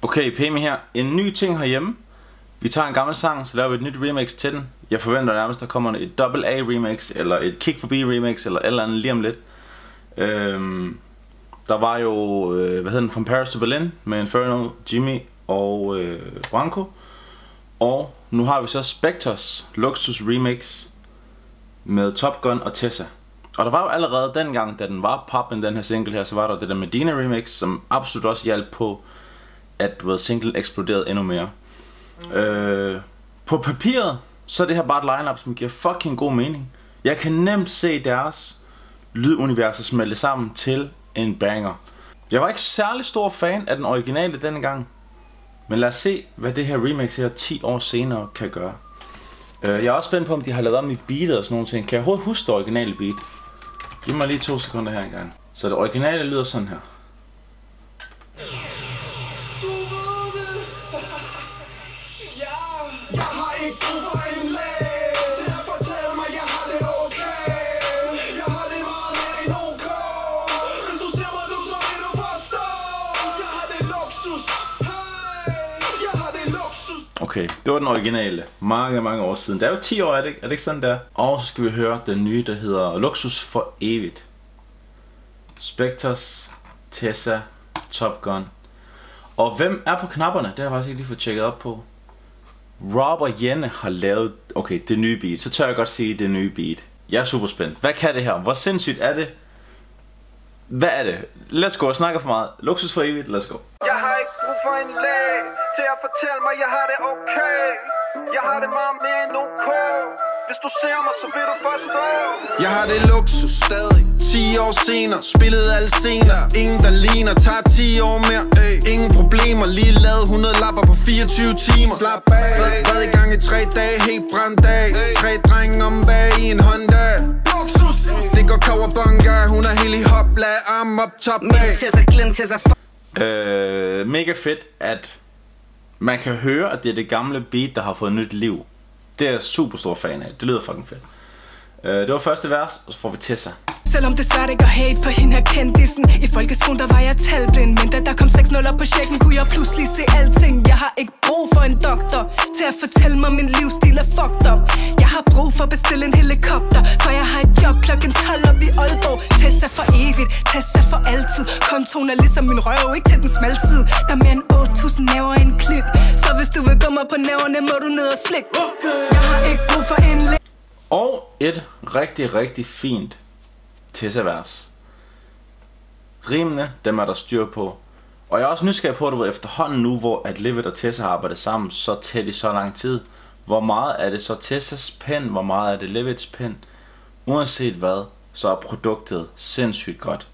Okay, Pemi her. En ny ting herhjemme. Vi tager en gammel sang, så laver vi et nyt remix til den. Jeg forventer nærmest, der kommer et AA remix, eller et Kick Forbi remix, eller et eller andet lige om lidt. Der var jo, hvad hedder den, From Paris to Berlin, med Inferno, Jimmy og Branko. Og nu har vi så Spectres Luxus remix med Top Gun og Tessa. Og der var jo allerede dengang, da den var poppen, den her single her, så var der det der Medina remix, som absolut også hjalp på, at singlen eksploderede endnu mere. På papiret, så er det her bare et line-up, som giver fucking god mening. Jeg kan nemt se deres lyduniverser smelte sammen til en banger. Jeg var ikke særlig stor fan af den originale dengang, men lad os se, hvad det her remix her 10 år senere kan gøre. Jeg er også spændt på, om de har lavet om i beatet og sådan nogle ting. Kan jeg overhovedet huske det originale beat? Giv mig lige 2 sekunder her engang. Så det originale lyder sådan her. Okay, det var den originale. Mange år siden. Det er jo 10 år, er det ikke sådan der? Og så skal vi høre den nye, der hedder Luxus for evigt. Spectres, Tessa, Top Gun. Og hvem er på knapperne? Det har jeg faktisk ikke lige fået tjekket op på. Rob og Jenne har lavet, okay, det nye beat. Så tør jeg godt sige det nye beat. Jeg er super spændt. Hvad kan det her? Hvor sindssygt er det? Hvad er det? Let's go, jeg snakker for meget. Luxus for evigt, let's go. Jeg har ikke brug for en læge til at fortælle mig, jeg har det okay. Jeg har det meget mere end OK. Hvis du ser mig, så vil du forstå. Jeg har det luksus stadig. 10 år senere, spillet alle scener. Ingen der ligner, tager 10 år mere. Ingen problemer, lige lavet 100 lapper på 24 timer. Slap af, været i gang i 3 dage, helt brændt af. 3 drenge om bag i en Honda. Det går kawabunga, hun er helt i hop, lad arm op top bag. Mega fedt, at man kan høre, at det er det gamle beat, der har fået nyt liv. Det er jeg super stor fan af. Det lyder fucking fedt. Det var første vers, og så får vi Tessa. Selvom det svært ikke at hate på hende her kendisen. I folkeskolen der var jeg talblind, men da der kom 6 nuller på checken, kunne jeg pludselig se alting. Jeg har ikke brug for en doktor til at fortælle mig, min livsstil er fucked up. Jeg har brug for at bestille en helikopter, for jeg har et job klokken 12 op i Aalborg. Tessa for evigt, Tessa for altid. Kontoen er ligesom min røv, ikke til den smalle side. Der er mere end 8.000 næver i en klip, så hvis du vil gå mig på næverne, må du ned og slik. Jeg har ikke brug for en Og et rigtig fint Tessa-vers. Rimene, dem er der styr på. Og jeg er også nysgerrig på, at du ved efterhånden nu, hvor at Livet og Tessa har arbejdet sammen så tæt i så lang tid. Hvor meget er det så Tessas pen, hvor meget er det Livets pen? Uanset hvad, så er produktet sindssygt godt.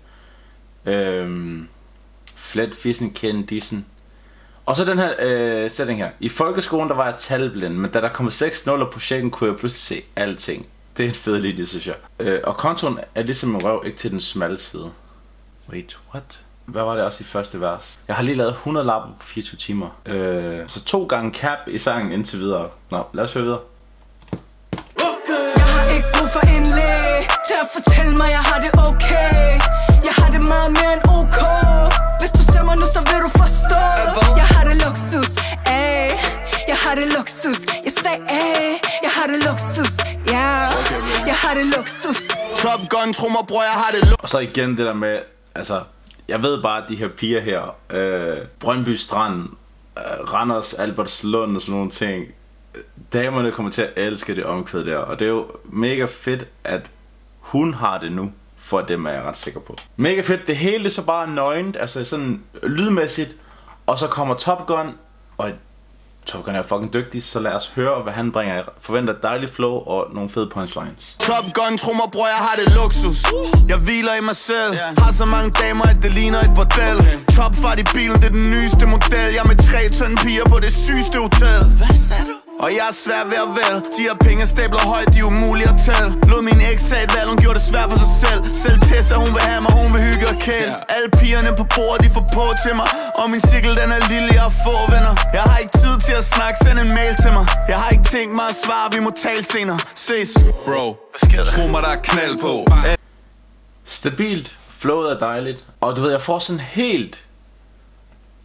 Flet, fissen, kende, dissen. Og så den her sætning her. I folkeskolen der var jeg talblind, men da der kom 6 nuller på checken, kunne jeg pludselig se alting. Det er en fed linje, synes jeg. Og kontoen er ligesom en røv, ikke til den smalle side. Wait, what? Hvad var det også i første vers? Jeg har lige lavet 100 lapper på 24 timer. Så 2 gange cap i sangen indtil videre. Nå, lad os høre videre. Jeg har ikke brug for en læge til at fortælle mig, jeg har det okay. Jeg har det meget mere end OK. Hvis du ser mig nu, så vil du forstå. Jeg har det luksus, ay. Jeg har det luksus. Jeg sagde, ay. Jeg har det luksus, ja. Jeg har det luksus. Top Gun, tro mig, bror, jeg har det luksus. Og så igen det der med, altså, jeg ved bare, at de her piger her, Brøndby Strand, Randers, Albertslund og sådan nogle ting, damerne kommer til at elske det omkvæd der. Og det er jo mega fedt, at hun har det nu. For dem er jeg ret sikker på. Mega fedt, det hele er så bare nøgent, altså sådan lydmæssigt. Og så kommer Top Gun, og Top Gun er fucking dygtig, så lad os høre, hvad han bringer. Jeg forventer et dejligt flow og nogle fede punchlines. Top Gun, tro mig, bror, jeg har det luksus. Jeg hviler i mig selv. Har så mange damer, at det ligner et bordel. Top fart i bilen, det er den nyeste model. Jeg er med 3 tønde piger på det sygeste hotel. Hvad sagde du? Og jeg er svær ved at vælge. De her penge stabler højt, de er umulige at tælle. Lod min eks tage et valg, hun gjorde det svært for sig selv. Selv Tessa, hun vil have mig, hun vil hygge og kæle. Alle pigerne på bordet, de får på til mig. Og min cykel, den er lille, jeg har få venner. Jeg har ikke tid til at snakke, send en mail til mig. Jeg har ikke tænkt mig at svare, vi må tale senere. Ses, bro. Tro mig, der er knald på. Stabilt, flowet er dejligt. Og du ved, jeg får sådan helt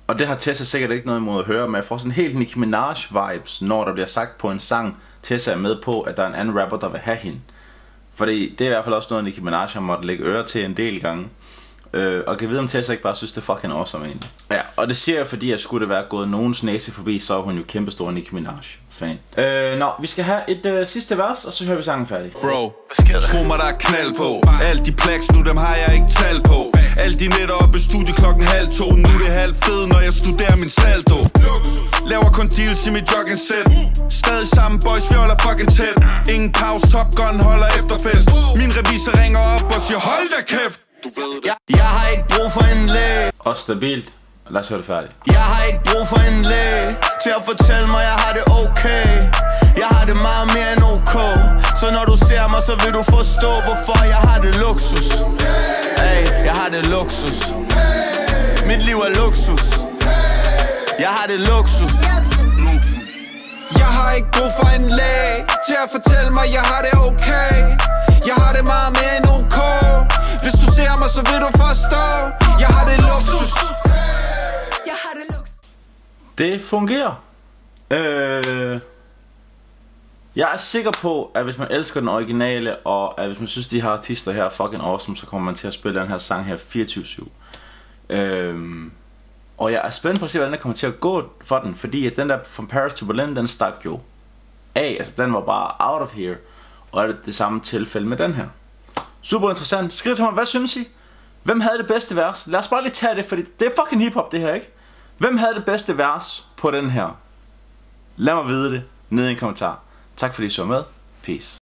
Og det har Tessa sikkert ikke noget imod at høre, men jeg får sådan helt Nicki Minaj vibes, når der bliver sagt på en sang, Tessa er med på, at der er en anden rapper, der vil have hende. Fordi det er i hvert fald også noget, Nicki Minaj har måttet lægge øre til en del gange. Og kan vide, om Tessa ikke bare synes, det er fucking awesome egentlig. Ja, og det siger jeg, fordi at skulle det være gået nogens næse forbi, så er hun jo kæmpestor Nicki Minaj-fan. Vi skal have et sidste vers, og så hører vi sangen færdig. Bro, tro mig, der er knald på. Alle de plags nu, dem har jeg ikke tal på. Alle de nætter oppe i studie 1:30. Nu er det halv fed, når jeg studerer min saldo. Laver kun deals i mit jogging set. Stadig sammen boys, vi holder fucking tæt. Ingen pause, Top Gun holder efterfest. Min revisor ringer op og siger, hold da kæft. Du ved det. Jeg har ikke brug for en læge. Og stabilt. Lad os høre det færdigt. Jeg har ikke brug for en læge til at fortælle mig, jeg har det okay. Jeg har det meget mere end ok. Så når du ser mig, så vil du forstå, hvorfor jeg har det luksus. Hey, jeg har det luksus. Mit liv er luksus. Jeg har det luksus. Jeg har ikke brug for en læge til at fortælle mig, jeg har det okay. Jeg har det meget mere end ok. Hvis du ser mig, så vil du forstå. Jeg har det luksus. Jeg har det luksus. Det fungerer. Jeg er sikker på, at hvis man elsker den originale, og at hvis man synes, de her artister her er fucking awesome, så kommer man til at spille den her sang her 24/7. Og jeg er spændt på at se, hvordan det kommer til at gå for den, fordi at den der From Paris to Berlin, den stak jo af. Altså den var bare out of here. Og er det samme tilfælde med den her. Super interessant. Skriv til mig, hvad synes I? Hvem havde det bedste vers? Lad os bare lige tage det, fordi det er fucking hiphop det her, ikke? Hvem havde det bedste vers på den her? Lad mig vide det nede i en kommentar. Tak fordi I så med. Peace.